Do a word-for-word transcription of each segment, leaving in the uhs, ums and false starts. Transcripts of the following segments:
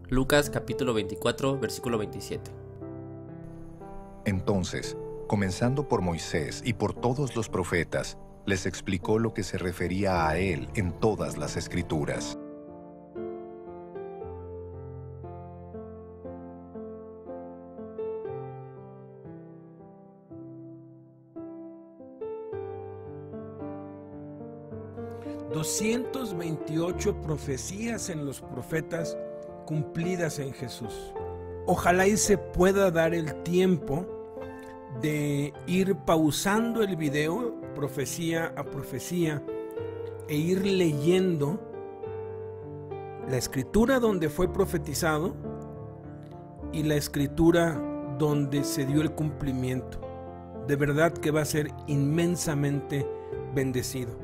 Lucas capítulo veinticuatro, versículo veintisiete. Entonces, comenzando por Moisés y por todos los profetas, les explicó lo que se refería a él en todas las Escrituras. doscientas veintiocho profecías en los profetas cumplidas en Jesús. Ojalá y se pueda dar el tiempo de ir pausando el video profecía a profecía e ir leyendo la escritura donde fue profetizado y la escritura donde se dio el cumplimiento. De verdad que va a ser inmensamente bendecido.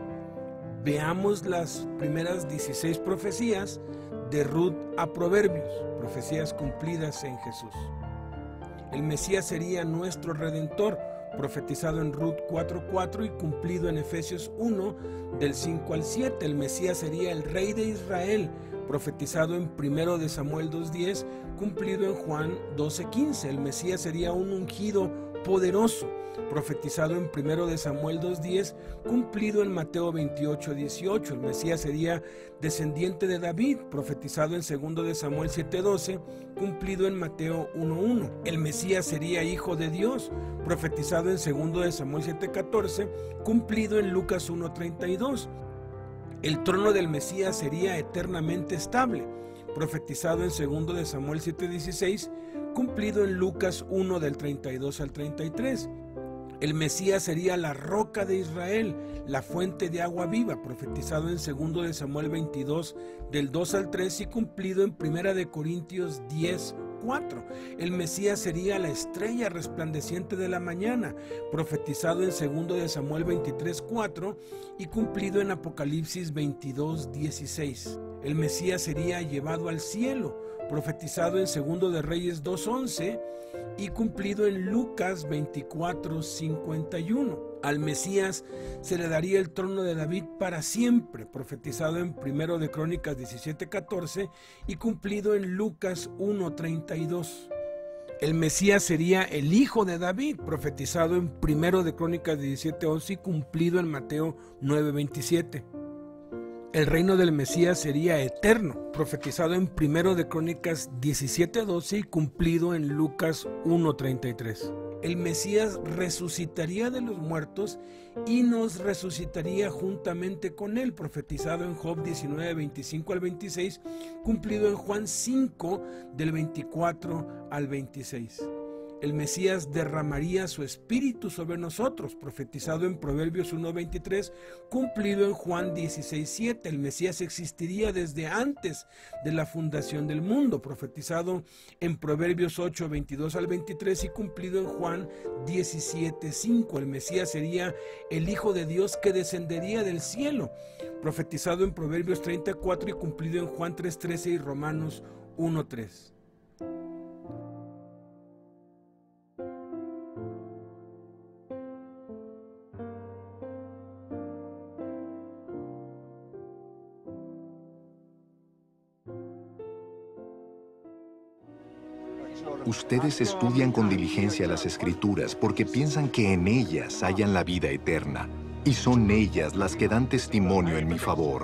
Veamos las primeras dieciséis profecías de Ruth a Proverbios, profecías cumplidas en Jesús. El Mesías sería nuestro Redentor, profetizado en Ruth cuatro cuatro y cumplido en Efesios uno, del cinco al siete. El Mesías sería el Rey de Israel, profetizado en primero de Samuel dos diez, cumplido en Juan doce quince. El Mesías sería un ungido poderoso, profetizado en primero de Samuel dos diez, cumplido en Mateo veintiocho dieciocho. El Mesías sería descendiente de David, profetizado en segundo de Samuel siete doce, cumplido en Mateo uno uno. El Mesías sería hijo de Dios, profetizado en segundo de Samuel siete catorce, cumplido en Lucas uno treinta y dos. El trono del Mesías sería eternamente estable, profetizado en segundo de Samuel siete dieciséis, cumplido en Lucas uno del treinta y dos al treinta y tres. El Mesías sería la roca de Israel, la fuente de agua viva, profetizado en segundo de Samuel veintidós del dos al tres y cumplido en primera de Corintios diez cuatro. El Mesías sería la estrella resplandeciente de la mañana, profetizado en segundo de Samuel veintitrés cuatro y cumplido en Apocalipsis veintidós dieciséis. El Mesías sería llevado al cielo, profetizado en segundo de Reyes dos once y cumplido en Lucas veinticuatro cincuenta y uno. Al Mesías se le daría el trono de David para siempre, profetizado en primero de Crónicas diecisiete catorce y cumplido en Lucas uno treinta y dos. El Mesías sería el hijo de David, profetizado en primero de Crónicas diecisiete once y cumplido en Mateo nueve veintisiete. El reino del Mesías sería eterno, profetizado en primero de Crónicas diecisiete doce y cumplido en Lucas uno treinta y tres. El Mesías resucitaría de los muertos y nos resucitaría juntamente con él, profetizado en Job diecinueve veinticinco al veintiséis, cumplido en Juan cinco del veinticuatro al veintiséis. El Mesías derramaría su espíritu sobre nosotros, profetizado en Proverbios uno veintitrés, cumplido en Juan dieciséis siete. El Mesías existiría desde antes de la fundación del mundo, profetizado en Proverbios ocho veintidós al veintitrés y cumplido en Juan diecisiete cinco. El Mesías sería el Hijo de Dios que descendería del cielo, profetizado en Proverbios treinta y cuatro y cumplido en Juan tres trece y Romanos uno tres. Ustedes estudian con diligencia las Escrituras porque piensan que en ellas hallan la vida eterna, y son ellas las que dan testimonio en mi favor.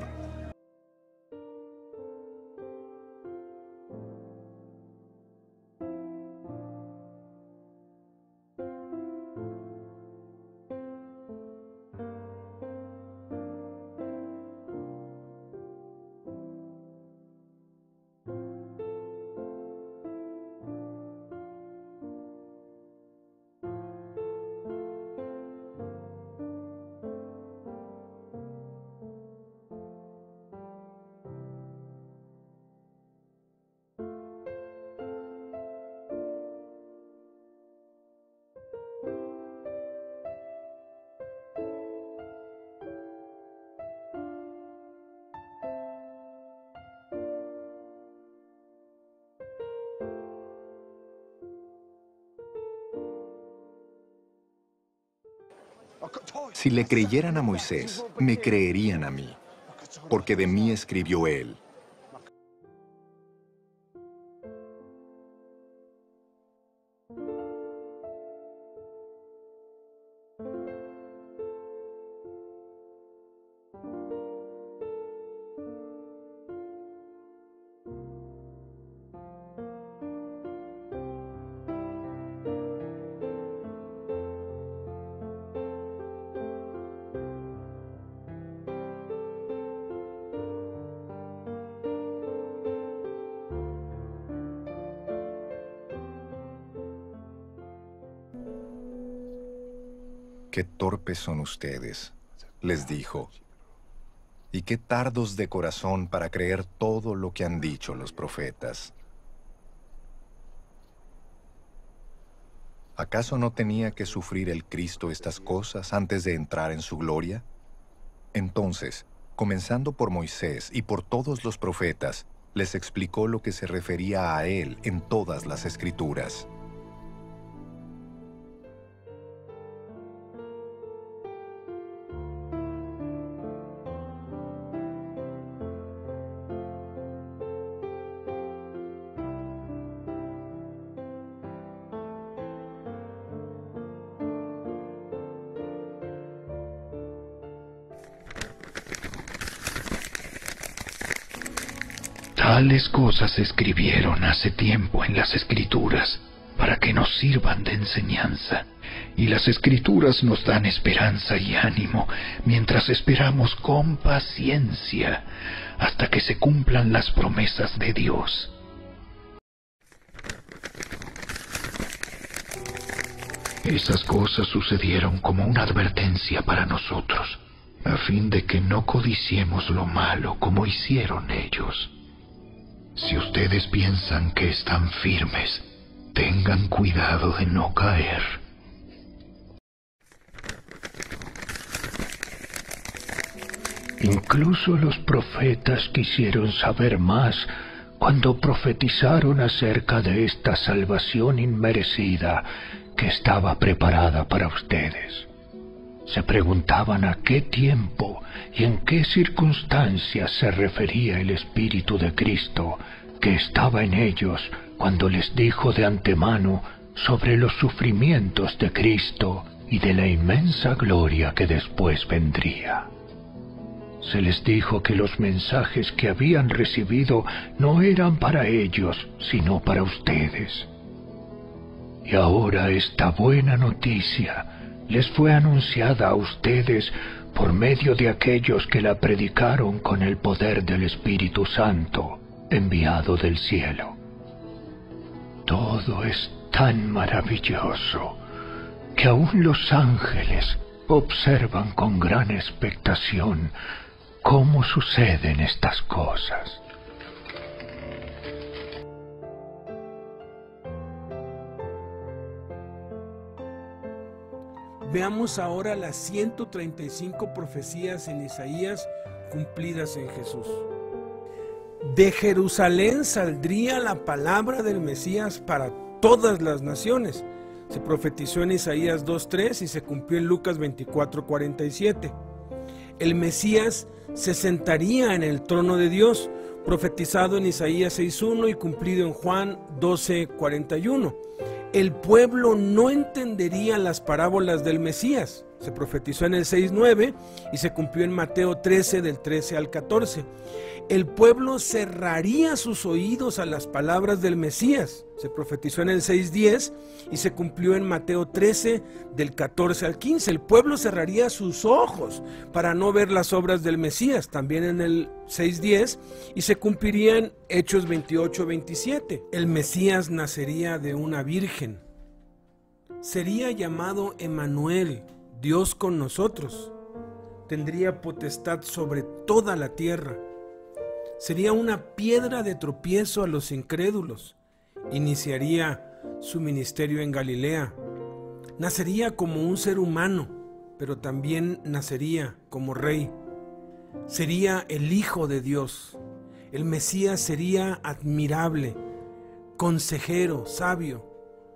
Si le creyeran a Moisés, me creerían a mí, porque de mí escribió él. Qué torpes son ustedes, les dijo, y qué tardos de corazón para creer todo lo que han dicho los profetas. ¿Acaso no tenía que sufrir el Cristo estas cosas antes de entrar en su gloria? Entonces, comenzando por Moisés y por todos los profetas, les explicó lo que se refería a él en todas las Escrituras. Tales cosas se escribieron hace tiempo en las Escrituras, para que nos sirvan de enseñanza. Y las Escrituras nos dan esperanza y ánimo, mientras esperamos con paciencia, hasta que se cumplan las promesas de Dios. Esas cosas sucedieron como una advertencia para nosotros, a fin de que no codiciemos lo malo como hicieron ellos. Si ustedes piensan que están firmes, tengan cuidado de no caer. Incluso los profetas quisieron saber más cuando profetizaron acerca de esta salvación inmerecida que estaba preparada para ustedes. Se preguntaban a qué tiempo y en qué circunstancias se refería el Espíritu de Cristo que estaba en ellos cuando les dijo de antemano sobre los sufrimientos de Cristo y de la inmensa gloria que después vendría. Se les dijo que los mensajes que habían recibido no eran para ellos, sino para ustedes. Y ahora esta buena noticia les fue anunciada a ustedes por medio de aquellos que la predicaron con el poder del Espíritu Santo, enviado del cielo. Todo es tan maravilloso que aún los ángeles observan con gran expectación cómo suceden estas cosas. Veamos ahora las ciento treinta y cinco profecías en Isaías cumplidas en Jesús. De Jerusalén saldría la palabra del Mesías para todas las naciones. Se profetizó en Isaías dos tres y se cumplió en Lucas veinticuatro cuarenta y siete. El Mesías se sentaría en el trono de Dios, profetizado en Isaías seis uno y cumplido en Juan doce cuarenta y uno. El pueblo no entendería las parábolas del Mesías. Se profetizó en el seis nueve y se cumplió en Mateo trece del trece al catorce. El pueblo cerraría sus oídos a las palabras del Mesías. Se profetizó en el seis diez y se cumplió en Mateo trece del catorce al quince. El pueblo cerraría sus ojos para no ver las obras del Mesías, también en el seis diez, y se cumpliría en Hechos veintiocho veintisiete. El Mesías nacería de una virgen. Sería llamado Emmanuel, Dios con nosotros. Tendría potestad sobre toda la tierra. Sería una piedra de tropiezo a los incrédulos. Iniciaría su ministerio en Galilea. Nacería como un ser humano, pero también nacería como rey. Sería el Hijo de Dios. El Mesías sería admirable, consejero, sabio,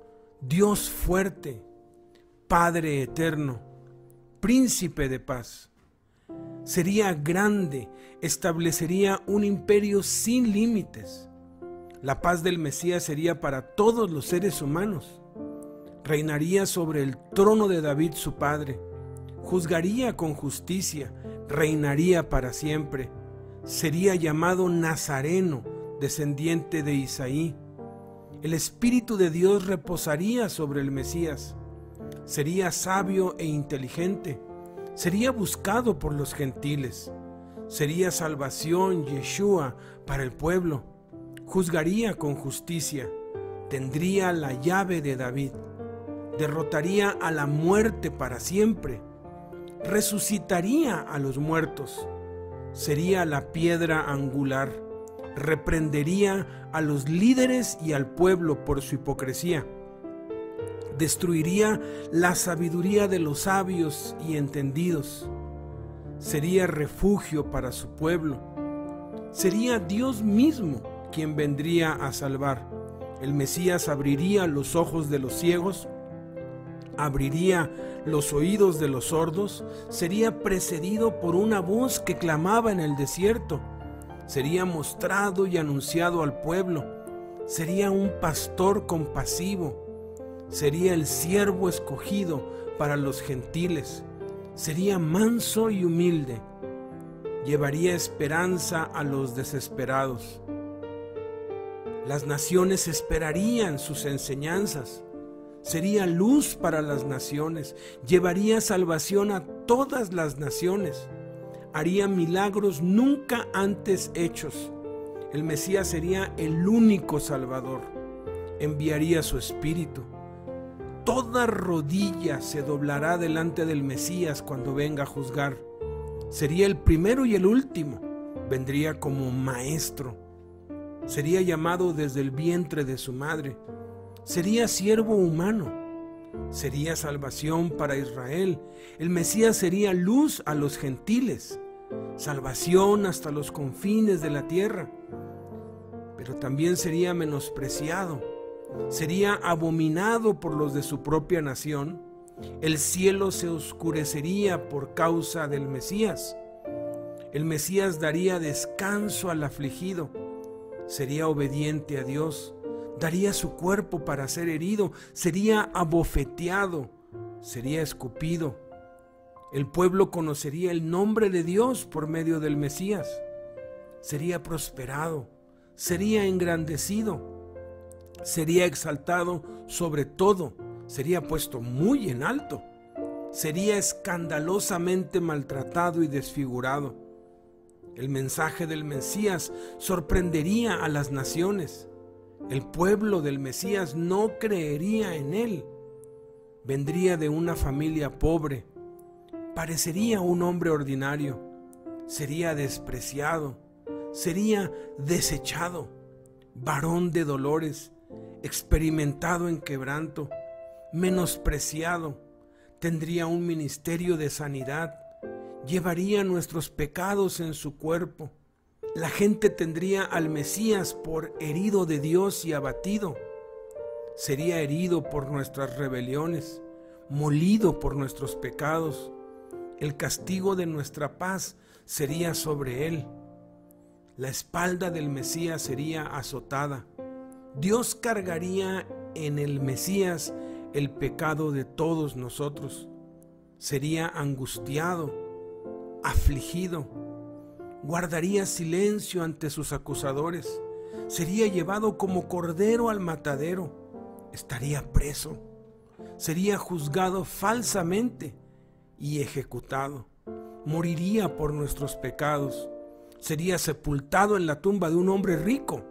Dios fuerte, Padre eterno, príncipe de paz. Sería grande, establecería un imperio sin límites. La paz del Mesías sería para todos los seres humanos. Reinaría sobre el trono de David su padre. Juzgaría con justicia, reinaría para siempre. Sería llamado Nazareno, descendiente de Isaí. El Espíritu de Dios reposaría sobre el Mesías. Sería sabio e inteligente. Sería buscado por los gentiles. Sería salvación, Yeshua, para el pueblo. Juzgaría con justicia. Tendría la llave de David. derrotaría a la muerte para siempre, resucitaría a los muertos, sería la piedra angular, reprendería a los líderes y al pueblo por su hipocresía, destruiría la sabiduría de los sabios y entendidos, sería refugio para su pueblo, sería Dios mismo quien vendría a salvar. El Mesías abriría los ojos de los ciegos, abriría los oídos de los sordos, sería precedido por una voz que clamaba en el desierto, sería mostrado y anunciado al pueblo, sería un pastor compasivo, sería el siervo escogido para los gentiles, sería manso y humilde, llevaría esperanza a los desesperados. Las naciones esperarían sus enseñanzas, sería luz para las naciones, llevaría salvación a todas las naciones, haría milagros nunca antes hechos. El Mesías sería el único Salvador, enviaría su Espíritu. Toda rodilla se doblará delante del Mesías cuando venga a juzgar. Sería el primero y el último, vendría como maestro, sería llamado desde el vientre de su madre, sería siervo humano, sería salvación para Israel. El Mesías sería luz a los gentiles, salvación hasta los confines de la tierra, pero también sería menospreciado, sería abominado por los de su propia nación. El cielo se oscurecería por causa del Mesías. El Mesías daría descanso al afligido, sería obediente a Dios, daría su cuerpo para ser herido, sería abofeteado, sería escupido. El pueblo conocería el nombre de Dios por medio del Mesías, sería prosperado, sería engrandecido, sería exaltado sobre todo, sería puesto muy en alto, sería escandalosamente maltratado y desfigurado. El mensaje del Mesías sorprendería a las naciones. El pueblo del Mesías no creería en él. Vendría de una familia pobre, parecería un hombre ordinario, sería despreciado, sería desechado, varón de dolores, experimentado en quebranto, menospreciado, tendría un ministerio de sanidad, llevaría nuestros pecados en su cuerpo. La gente tendría al Mesías por herido de Dios y abatido. Sería herido por nuestras rebeliones, molido por nuestros pecados. El castigo de nuestra paz sería sobre él. La espalda del Mesías sería azotada. Dios cargaría en el Mesías el pecado de todos nosotros. Sería angustiado, afligido, guardaría silencio ante sus acusadores, sería llevado como cordero al matadero, estaría preso, sería juzgado falsamente y ejecutado, moriría por nuestros pecados, sería sepultado en la tumba de un hombre rico,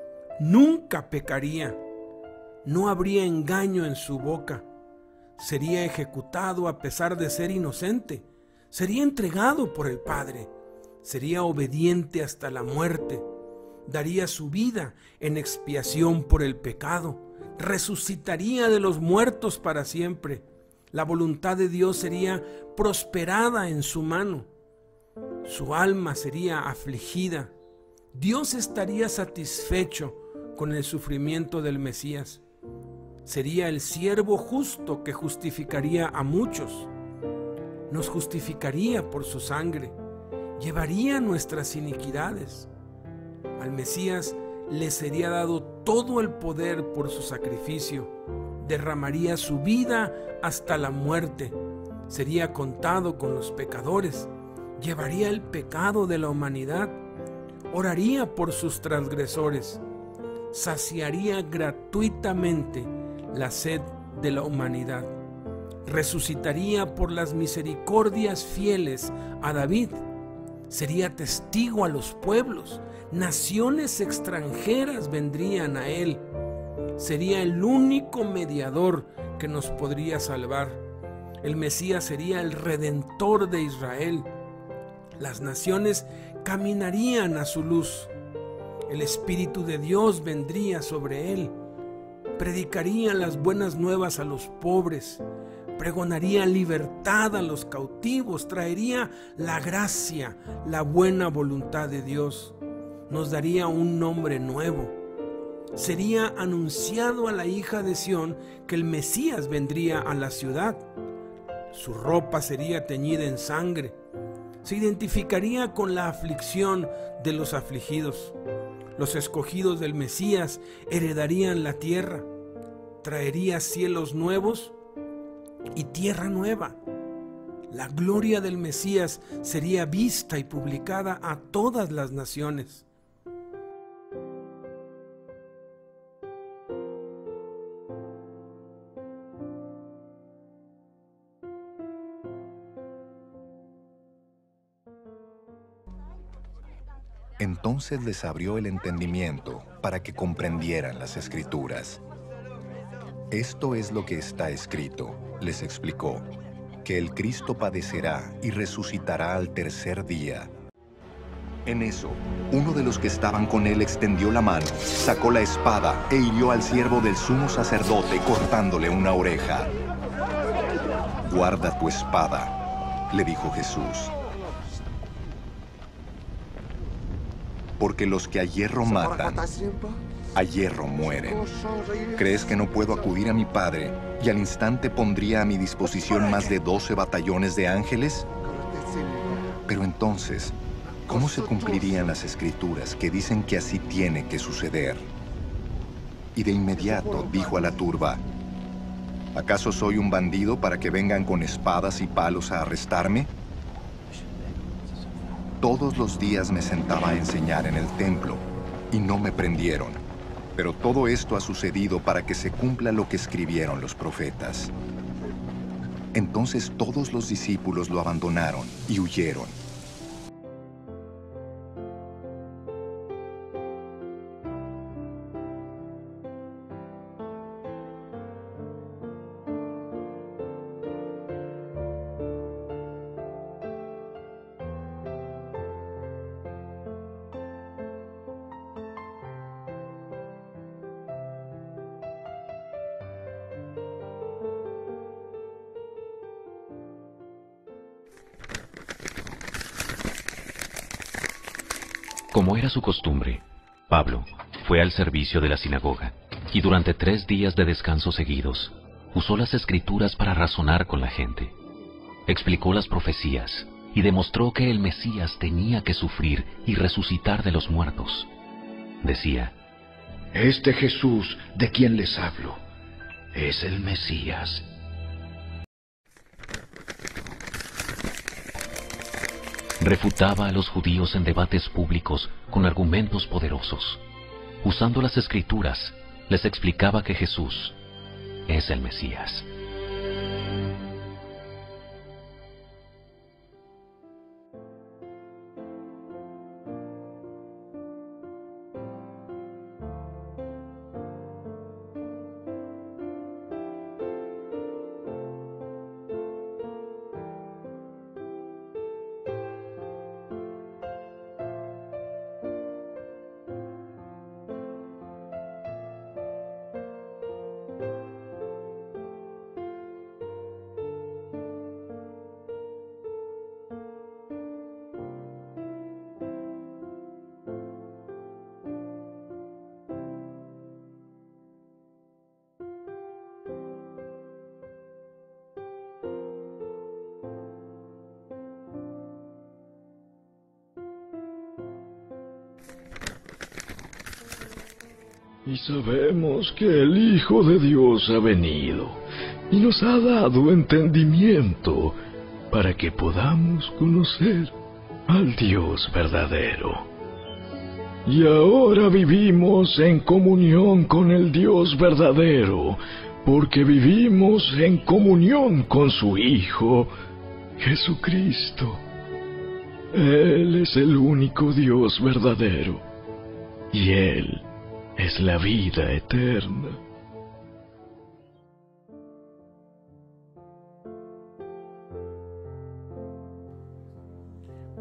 nunca pecaría, no habría engaño en su boca, sería ejecutado a pesar de ser inocente, sería entregado por el Padre, sería obediente hasta la muerte, daría su vida en expiación por el pecado, resucitaría de los muertos para siempre. La voluntad de Dios sería prosperada en su mano, su alma sería afligida. Dios estaría satisfecho con el sufrimiento del Mesías. Sería el siervo justo que justificaría a muchos. Nos justificaría por su sangre, llevaría nuestras iniquidades. Al Mesías le sería dado todo el poder por su sacrificio, derramaría su vida hasta la muerte, sería contado con los pecadores, llevaría el pecado de la humanidad, oraría por sus transgresores, saciaría gratuitamente la sed de la humanidad, resucitaría por las misericordias fieles a David, sería testigo a los pueblos, naciones extranjeras vendrían a él, sería el único mediador que nos podría salvar. El Mesías sería el Redentor de Israel. Las naciones caminarían a su luz. El Espíritu de Dios vendría sobre él. Predicaría las buenas nuevas a los pobres. Pregonaría libertad a los cautivos. Traería la gracia, la buena voluntad de Dios. Nos daría un nombre nuevo. Sería anunciado a la hija de Sión que el Mesías vendría a la ciudad. Su ropa sería teñida en sangre. Se identificaría con la aflicción de los afligidos. Los escogidos del Mesías heredarían la tierra. Traería cielos nuevos y tierra nueva. La gloria del Mesías sería vista y publicada a todas las naciones. Entonces les abrió el entendimiento para que comprendieran las Escrituras. Esto es lo que está escrito, les explicó, que el Cristo padecerá y resucitará al tercer día. En eso, uno de los que estaban con él extendió la mano, sacó la espada e hirió al siervo del sumo sacerdote cortándole una oreja. «Guarda tu espada», le dijo Jesús. Porque los que a hierro matan, a hierro mueren. ¿Crees que no puedo acudir a mi Padre y al instante pondría a mi disposición más de doce batallones de ángeles? Pero entonces, ¿cómo se cumplirían las Escrituras que dicen que así tiene que suceder? Y de inmediato dijo a la turba, ¿acaso soy un bandido para que vengan con espadas y palos a arrestarme? Todos los días me sentaba a enseñar en el templo, y no me prendieron. Pero todo esto ha sucedido para que se cumpla lo que escribieron los profetas. Entonces todos los discípulos lo abandonaron y huyeron. Como era su costumbre, Pablo fue al servicio de la sinagoga y durante tres días de descanso seguidos usó las Escrituras para razonar con la gente. Explicó las profecías y demostró que el Mesías tenía que sufrir y resucitar de los muertos. Decía, Este Jesús de quien les hablo es el Mesías. Refutaba a los judíos en debates públicos con argumentos poderosos. Usando las Escrituras, les explicaba que Jesús es el Mesías. Y sabemos que el Hijo de Dios ha venido y nos ha dado entendimiento para que podamos conocer al Dios verdadero. Y ahora vivimos en comunión con el Dios verdadero, porque vivimos en comunión con su Hijo, Jesucristo. Él es el único Dios verdadero, y Él es la vida eterna.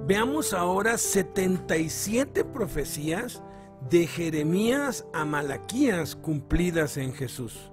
Veamos ahora setenta y siete profecías de Jeremías a Malaquías cumplidas en Jesús.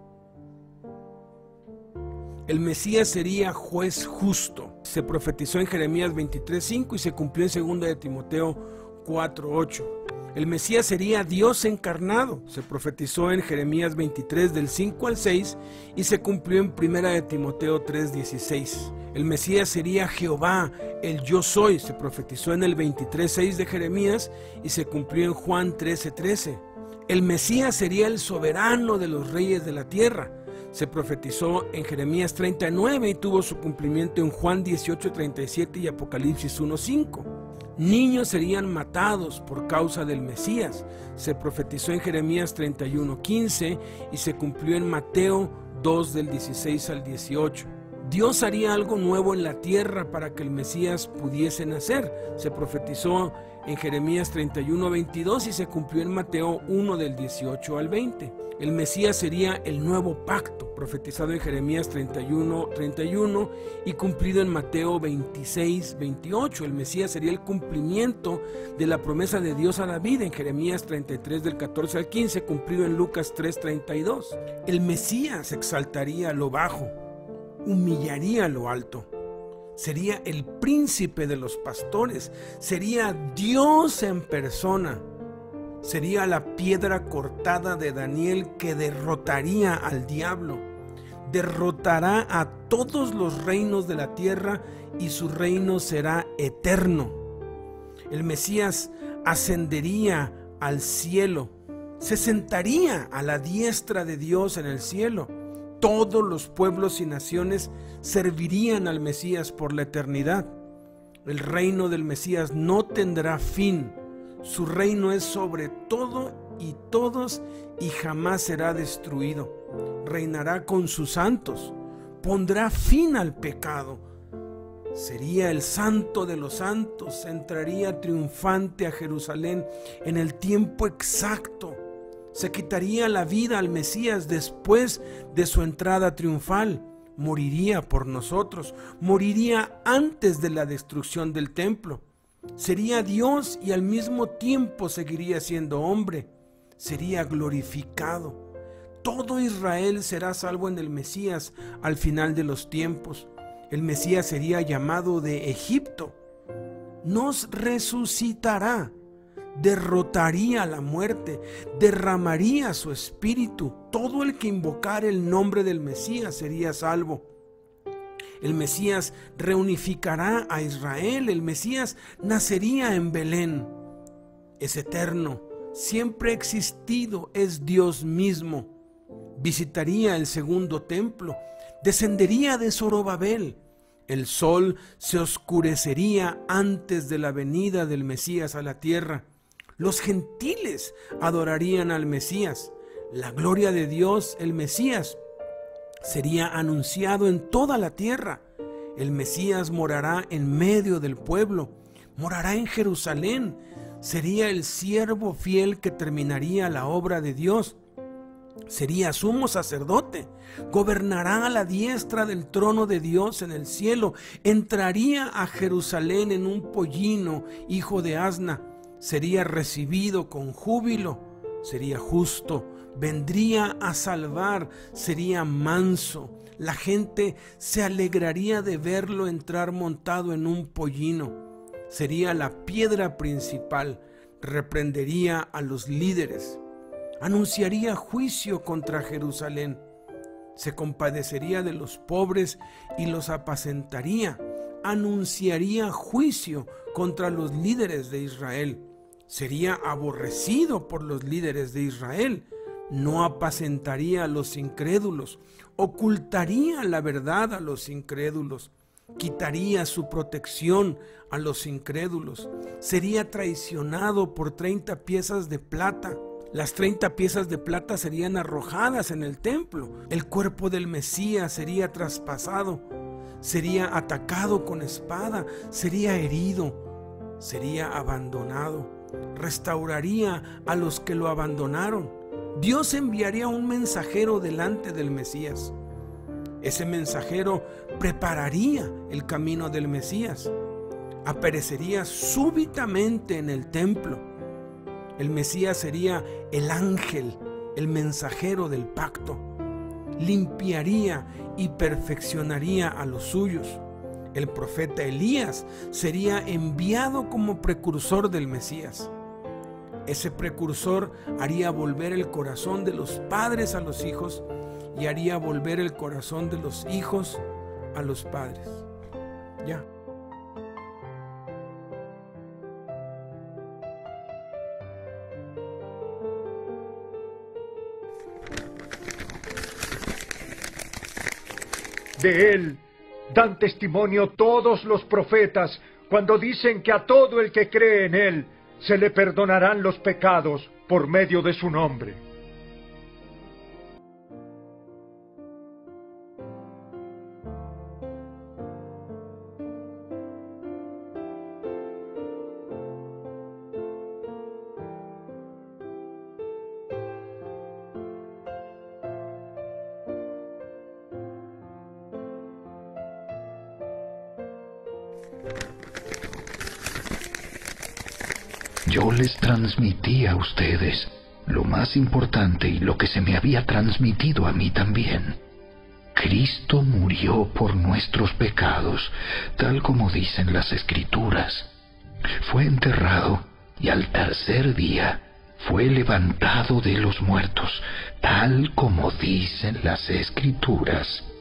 El Mesías sería juez justo. Se profetizó en Jeremías veintitrés cinco y se cumplió en segunda de Timoteo cuatro ocho. El Mesías sería Dios encarnado. Se profetizó en Jeremías veintitrés del cinco al seis y se cumplió en primera de Timoteo tres dieciséis. El Mesías sería Jehová, el yo soy. Se profetizó en el veintitrés seis de Jeremías y se cumplió en Juan trece trece. El Mesías sería el soberano de los reyes de la tierra. Se profetizó en Jeremías treinta y nueve y tuvo su cumplimiento en Juan dieciocho treinta y siete y Apocalipsis uno cinco. Niños serían matados por causa del Mesías. Se profetizó en Jeremías treinta y uno quince y se cumplió en Mateo dos del dieciséis al dieciocho. Dios haría algo nuevo en la tierra para que el Mesías pudiese nacer. Se profetizó en Jeremías treinta y uno veintidós y se cumplió en Mateo uno del dieciocho al veinte. El Mesías sería el nuevo pacto, profetizado en Jeremías treinta y uno treinta y uno y cumplido en Mateo veintiséis veintiocho. El Mesías sería el cumplimiento de la promesa de Dios a David en Jeremías treinta y tres del catorce al quince, cumplido en Lucas tres treinta y dos. El Mesías exaltaría a lo bajo, humillaría a lo alto. Sería el príncipe de los pastores, sería Dios en persona. Sería la piedra cortada de Daniel que derrotaría al diablo. Derrotará a todos los reinos de la tierra y su reino será eterno. El Mesías ascendería al cielo, se sentaría a la diestra de Dios en el cielo. Todos los pueblos y naciones servirían al Mesías por la eternidad. El reino del Mesías no tendrá fin. Su reino es sobre todo y todos y jamás será destruido. Reinará con sus santos, pondrá fin al pecado. Sería el santo de los santos, entraría triunfante a Jerusalén en el tiempo exacto. Se quitaría la vida al Mesías después de su entrada triunfal. Moriría por nosotros, moriría antes de la destrucción del templo. Sería Dios y al mismo tiempo seguiría siendo hombre. Sería glorificado. Todo Israel será salvo en el Mesías al final de los tiempos. El Mesías sería llamado de Egipto. Nos resucitará. Derrotaría la muerte, derramaría su espíritu. Todo el que invocara el nombre del Mesías sería salvo. El Mesías reunificará a Israel. El Mesías nacería en Belén. Es eterno, siempre ha existido, es Dios mismo. Visitaría el segundo templo, descendería de Zorobabel. El sol se oscurecería antes de la venida del Mesías a la tierra. Los gentiles adorarían al Mesías. La gloria de Dios, el Mesías, sería anunciado en toda la tierra. El Mesías morará en medio del pueblo, morará en Jerusalén. Sería el siervo fiel que terminaría la obra de Dios. Sería sumo sacerdote, gobernará a la diestra del trono de Dios en el cielo. Entraría a Jerusalén en un pollino, hijo de asna. Sería recibido con júbilo, sería justo, vendría a salvar, sería manso. La gente se alegraría de verlo entrar montado en un pollino. Sería la piedra principal, reprendería a los líderes, anunciaría juicio contra Jerusalén, se compadecería de los pobres y los apacentaría, anunciaría juicio contra los líderes de Israel. Sería aborrecido por los líderes de Israel, no apacentaría a los incrédulos, ocultaría la verdad a los incrédulos, quitaría su protección a los incrédulos, sería traicionado por treinta piezas de plata. Las treinta piezas de plata serían arrojadas en el templo. El cuerpo del Mesías sería traspasado, sería atacado con espada, sería herido, sería abandonado. Restauraría a los que lo abandonaron. Dios enviaría un mensajero delante del Mesías. Ese mensajero prepararía el camino del Mesías. aparecería súbitamente en el templo. El Mesías sería el ángel, el mensajero del pacto. Limpiaría y perfeccionaría a los suyos. El profeta Elías sería enviado como precursor del Mesías. Ese precursor haría volver el corazón de los padres a los hijos y haría volver el corazón de los hijos a los padres. Ya. De él dan testimonio todos los profetas cuando dicen que a todo el que cree en él se le perdonarán los pecados por medio de su nombre. Yo les transmití a ustedes lo más importante y lo que se me había transmitido a mí también. Cristo murió por nuestros pecados, tal como dicen las Escrituras. Fue enterrado y al tercer día fue levantado de los muertos, tal como dicen las Escrituras.